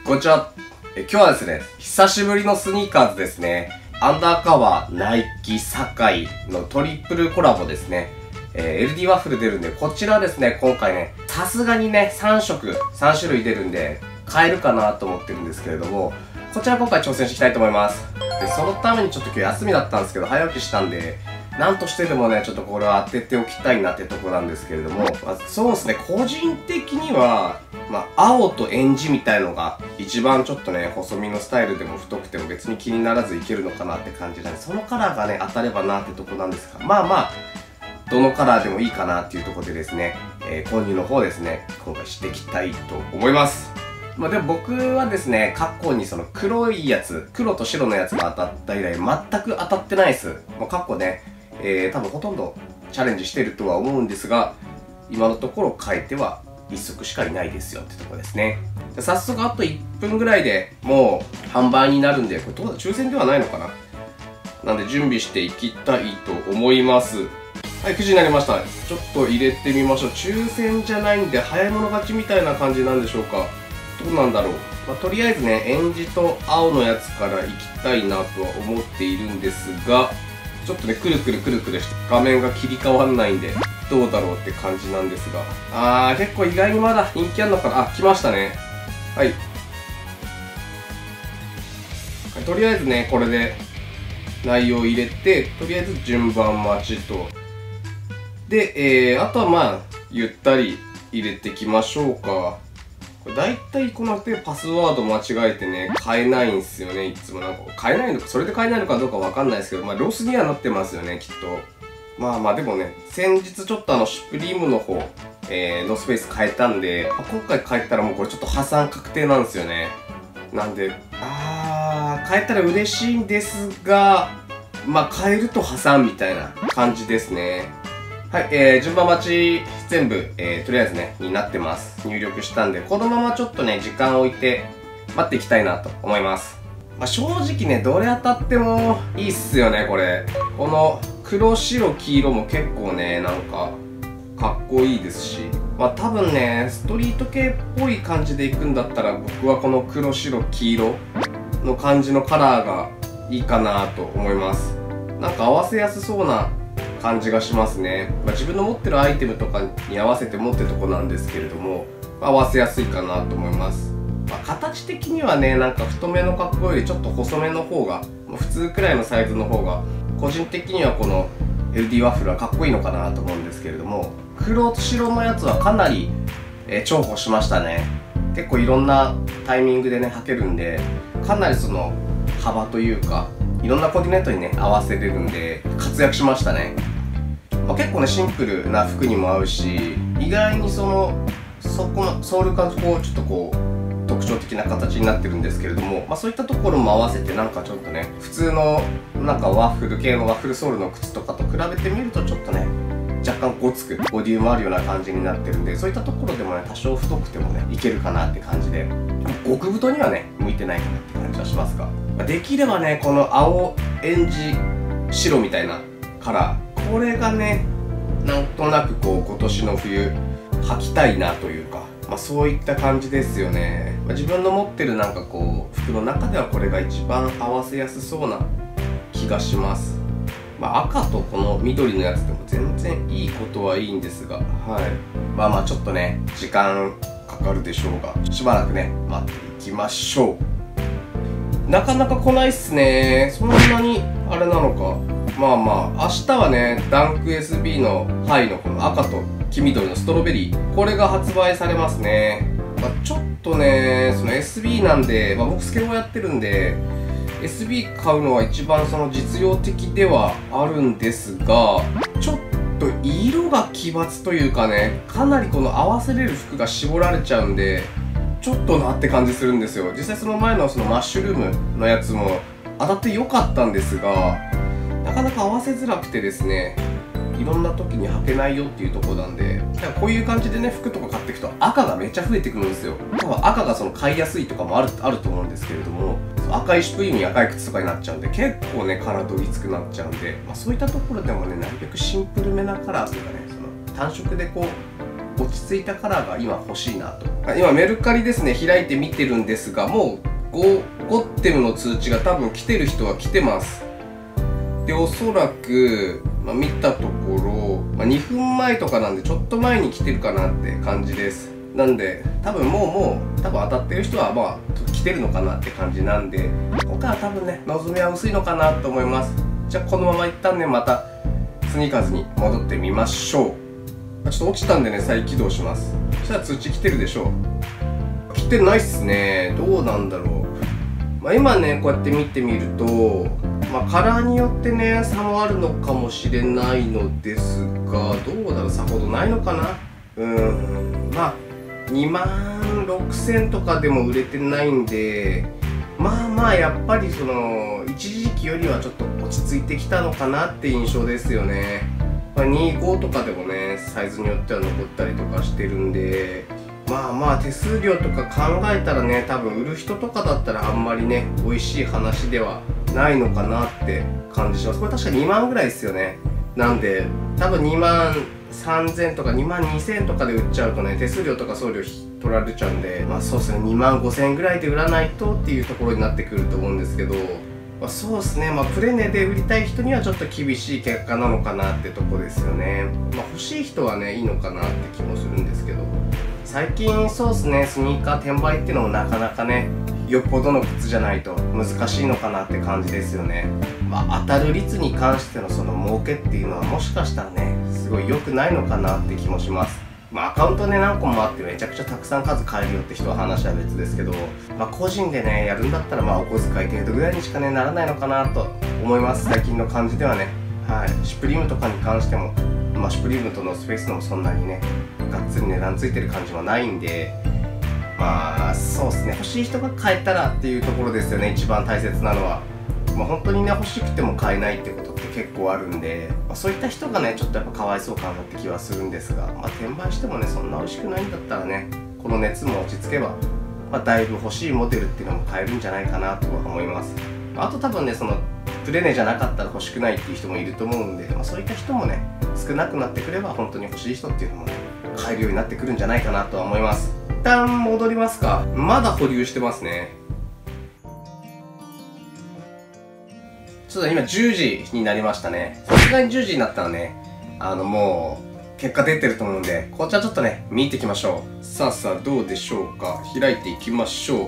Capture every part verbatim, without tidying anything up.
こんにちは。え今日はですね、久しぶりのスニーカーズですね。アンダーカバー、ナイキ、サカイのトリプルコラボですね。えー、エルディー ワッフル出るんで、こちらですね、今回ね、さすがにね、さん色、さん種類出るんで、買えるかなと思ってるんですけれども、こちら今回挑戦していきたいと思います。で、そのためにちょっと今日休みだったんですけど、早起きしたんで、なんとしてでもね、ちょっとこれは当てておきたいなってとこなんですけれども、まあ、そうですね、個人的には、まあ、青とエンジみたいのが一番ちょっとね、細身のスタイルでも太くても別に気にならずいけるのかなって感じなんで、そのカラーがね、当たればなってとこなんですが、まあまあ、どのカラーでもいいかなっていうところでですね、えー、購入の方ですね、今回していきたいと思います。まあでも僕はですね、過去にその黒いやつ、黒と白のやつが当たった以来、全く当たってないです。もう過去ね、えー、多分ほとんどチャレンジしてるとは思うんですが、今のところ変えてはいっ足しかいないですよってとこですね。で早速あといっぷんぐらいでもう販売になるんで、これどうだ、抽選ではないのかな。なんで準備していきたいと思います。はい、くじになりました。ちょっと入れてみましょう。抽選じゃないんで早い者勝ちみたいな感じなんでしょうか。どうなんだろう。まあ、とりあえずね、エンジと青のやつからいきたいなとは思っているんですが、ちょっとね、くるくるくるくるして画面が切り替わんないんで、どうだろうって感じなんですが。あー、結構意外にまだ人気あるのかな。あ、来ましたね。はい。とりあえずね、これで内容入れて、とりあえず順番待ちと。で、えー、あとはまあ、ゆったり入れていきましょうか。これ大体この手パスワード間違えてね、買えないんすよね、いつも。なんか買えないのか、それで買えないのかどうかわかんないですけど、まあロスにはなってますよね、きっと。まあまあでもね、先日ちょっとあの、シュプリームの方、えー、ノースペース変えたんで、まあ、今回変えたらもうこれちょっと破産確定なんですよね。なんで、あー、変えたら嬉しいんですが、まあ変えると破産みたいな感じですね。はい、えー、順番待ち全部、えー、とりあえずね、になってます。入力したんで、このままちょっとね、時間を置いて待っていきたいなと思います。まあ、正直ね、どれ当たってもいいっすよね、これ。この黒、白、黄色も結構ね、なんか、かっこいいですし。まあ多分ね、ストリート系っぽい感じでいくんだったら、僕はこの黒、白、黄色の感じのカラーがいいかなと思います。なんか合わせやすそうな感じがしますね。まあ、自分の持ってるアイテムとかに合わせて持ってるとこなんですけれども、まあ、合わせやすいかなと思います。まあ、形的にはね、なんか太めの格好よりちょっと細めの方が、まあ、普通くらいのサイズの方が、個人的にはこの エルディー ワッフルはかっこいいのかなと思うんですけれども、黒と白のやつはかなり、えー、重宝しましたね。結構いろんなタイミングでね、履けるんで、かなりその幅というか、いろんなコーディネートにね、合わせれるんで、活躍しましたね。まあ、結構ね、シンプルな服にも合うし、意外にその、そこのソールがこう、ちょっとこう、特徴的な形になってるんですけれども、まあそういったところも合わせてなんかちょっとね、普通のなんかワッフル系のワッフルソールの靴とかと比べてみるとちょっとね、若干ごつくボデュームあるような感じになってるんで、そういったところでもね、多少太くてもね、いけるかなって感じで、極太にはね、向いてないかなって感じはしますが、まあ、できればね、この青、エンジ、白みたいなカラー、これがね、なんとなくこう今年の冬履きたいなというか、まあそういった感じですよね。まあ、自分の持ってるなんかこう服の中ではこれが一番合わせやすそうな気がします。まあ赤とこの緑のやつでも全然いいことはいいんですが、はい。まあまあちょっとね、時間かかるでしょうが、しばらくね、待っていきましょう。なかなか来ないっすね。そんなにあれなのか。まあまあ、明日はね、ダンク エスビー のハイのこの赤と黄緑のストロベリー、これが発売されますね。まあ、ちょっとね、その エスビー なんで、まあ、僕スケボーやってるんで、エスビー 買うのは一番その実用的ではあるんですが、ちょっと色が奇抜というかね、かなりこの合わせれる服が絞られちゃうんで、ちょっとなって感じするんですよ。実際その前のそのマッシュルームのやつも当たって良かったんですが、なかなか合わせづらくてですね、いろんな時に履けないよっていうところなんで、こういう感じでね、服とか買っていくと赤がめっちゃ増えてくるんですよ。多分赤がその買いやすいとかもある、あると思うんですけれども、赤いシュプリームに赤い靴とかになっちゃうんで、結構ね、カラーどぎつくなっちゃうんで、まあ、そういったところでもね、なるべくシンプルめなカラーというかね、その単色でこう、 落ち着いたカラーが今欲しいなと。今メルカリですね、開いて見てるんですが、もう ゴ, ゴッテムの通知が多分来てる人は来てます。で、おそらく、まあ、見たところ、まあ、にふんまえとかなんでちょっと前に来てるかなって感じです。なんで多分もうもう多分当たってる人はまあ来てるのかなって感じなんで、ここから多分ね望みは薄いのかなと思います。じゃあこのまま一旦ねまたスニーカーズに戻ってみましょう。ちょっと落ちたんでね再起動します。そしたら通知来てるでしょう。来てないっすね。どうなんだろう。まあ、今ねこうやって見てみると、まあ、カラーによってね差もあるのかもしれないのですが、どうだろう、さほどないのかな。うーん、まあにまんろくせんとかでも売れてないんで、まあまあやっぱりその一時期よりはちょっと落ち着いてきたのかなって印象ですよね。まあ、にじゅうごとかでもねサイズによっては残ったりとかしてるんで、まあまあ手数料とか考えたらね多分売る人とかだったらあんまりね美味しい話ではないのかなって感じします。これ確かにまんぐらいですよね。なんで多分にまんさんぜんとかにまんにせんとかで売っちゃうとね手数料とか送料取られちゃうんで、まあそうですねにまんごせんぐらいで売らないとっていうところになってくると思うんですけど、まあ、そうですね、まあプレネで売りたい人にはちょっと厳しい結果なのかなってとこですよね。まあ欲しい人はねいいのかなって気もするんですけど、最近そうですねスニーカー転売っていうのもなかなかねよっぽどの靴じゃないと難しいのかなって感じですよね。まあ、当たる率に関してのその儲けっていうのはもしかしたらねすごい良くないのかなって気もします。まあ、アカウントね何個もあってめちゃくちゃたくさん数買えるよって人は話は別ですけど、まあ、個人でねやるんだったらまあお小遣い程度ぐらいにしかねならないのかなと思います。最近の感じではね。はい、シュプリームとかに関しても、まあ、シュプリームとノースフェイスのもそんなにねがっつり値段ついてる感じはないんで、まあそうですね欲しい人が買えたらっていうところですよね一番大切なのは。まあ、本当にね欲しくても買えないってことって結構あるんで、まあ、そういった人がねちょっとやっぱかわいそうかなって気はするんですが、まあ、転売してもねそんな美味しくないんだったらねこの熱も落ち着けば、まあ、だいぶ欲しいモデルっていうのも買えるんじゃないかなとは思います。あと多分ねそのプレネじゃなかったら欲しくないっていう人もいると思うんで、まあ、そういった人もね少なくなってくれば本当に欲しい人っていうのもね買えるようになってくるんじゃないかなとは思います。一旦戻りますか。まだ保留してますね。ちょっと今じゅうじになりましたね。さすがにじゅうじになったらねあのもう結果出てると思うんで、こちらちょっとね見ていきましょう。さあさあどうでしょうか。開いていきましょ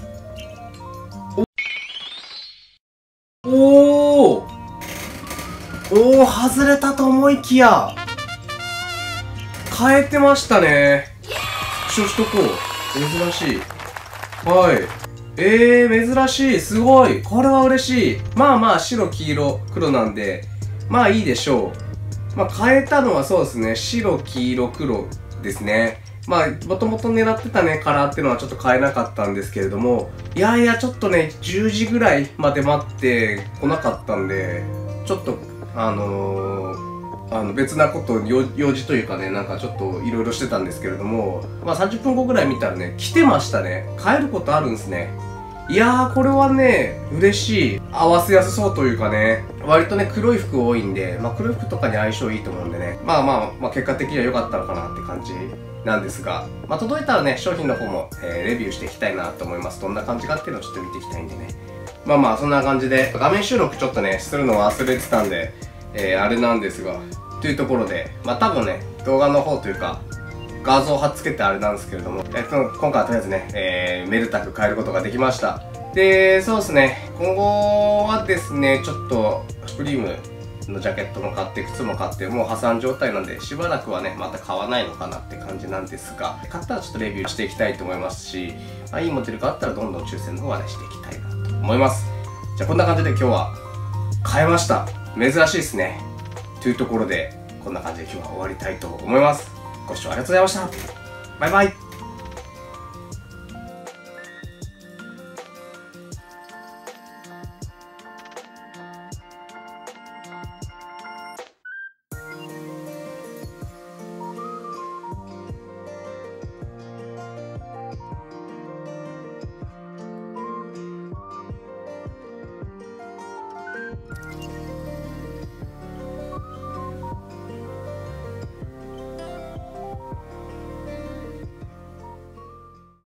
う。おおおお外れたと思いきや変えてましたね。復唱しとこう。珍しい。はい。えー、珍しい。すごい。これは嬉しい。まあまあ、白、黄色、黒なんで、まあいいでしょう。まあ変えたのはそうですね。白、黄色、黒ですね。まあ、もともと狙ってたね、カラーっていうのはちょっと変えなかったんですけれども、いやいや、ちょっとね、じゅうじぐらいまで待ってこなかったんで、ちょっと、あのー、あの別なこと用事というかねなんかちょっといろいろしてたんですけれども、まあ、さんじゅっぷんごぐらい見たらね来てましたね。変えることあるんですね。いやーこれはね嬉しい。合わせやすそうというかね、割とね黒い服多いんで、まあ、黒い服とかに相性いいと思うんでね、まあまあ、まあ、結果的には良かったのかなって感じなんですが、まあ、届いたらね商品の方も、えー、レビューしていきたいなと思います。どんな感じかっていうのをちょっと見ていきたいんでね、まあまあそんな感じで画面収録ちょっとねするの忘れてたんで、えー、あれなんですがというところで、まあ多分ね、動画の方というか、画像を貼っつけてあれなんですけれども、えっと、今回はとりあえずね、えー、メルタク変えることができました。で、そうですね、今後はですね、ちょっと、シュプリームのジャケットも買って、靴も買って、もう破産状態なんで、しばらくはね、また買わないのかなって感じなんですが、買ったらちょっとレビューしていきたいと思いますし、まあ、いいモデルがあったらどんどん抽選の方はね、していきたいなと思います。じゃあこんな感じで今日は、変えました。珍しいですね。というところでこんな感じで今日は終わりたいと思います。ご視聴ありがとうございました。バイバイ。